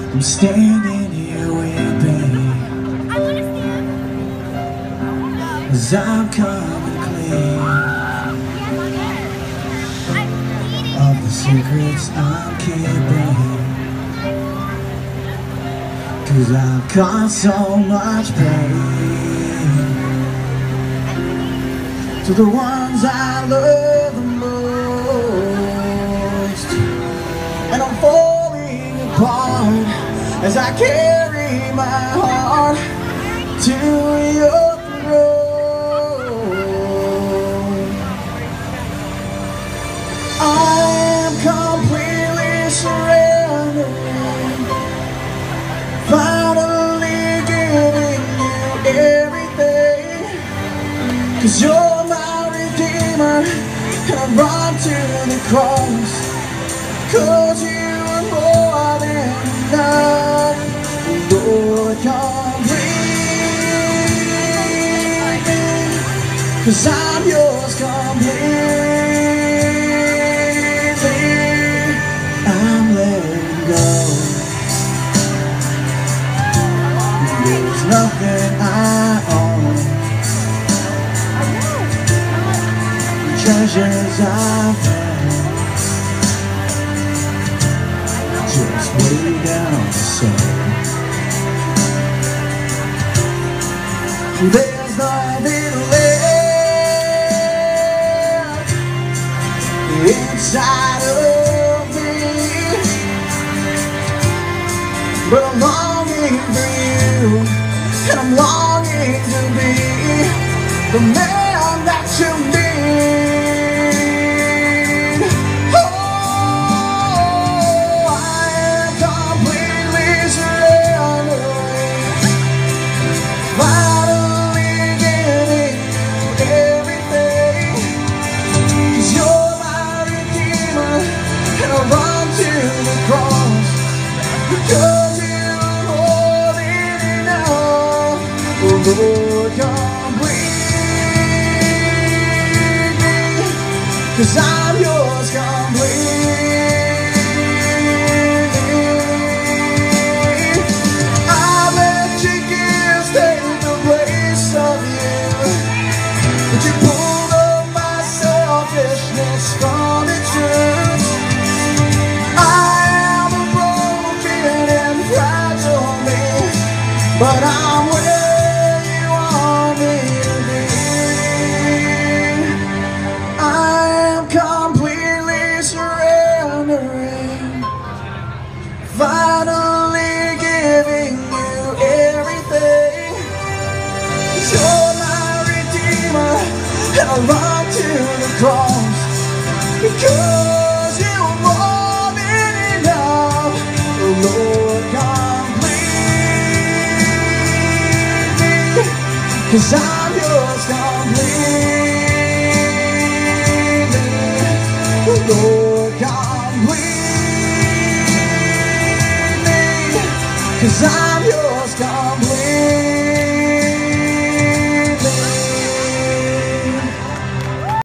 I'm standing here weeping, as I'm coming clean of the secrets I'm keeping, 'cause I've caused so much pain to the ones I love the most, and I'm falling apart as I carry my heart to your throne. I am completely surrendering, finally giving you everything, 'cause you're my Redeemer, and I run to the cross, 'cause you are more than enough. Lord, complete me, 'cause I'm yours completely. I'm letting go. There's nothing I own, treasures I've found just way down the soul. There's nothing left inside of me, but I'm longing for you, and I'm longing to be the man that you need. Oh, I am completely surrendering, finally giving you everything, 'cause you're my Redeemer, and I run to the cross, because you're more than enough. Oh Lord, complete me, 'cause I'm yours completely. I let your gifts take the place of you, but you pulled up my selfishness from its roots. I am a broken and fragile man, but I'm where you want me to be. I am completely surrendering, finally giving you everything. You're my Redeemer, and I run to the cross, because you're more than enough. Oh Lord, complete me, 'cause I'm yours completely. Oh Lord, complete me, 'cause I'm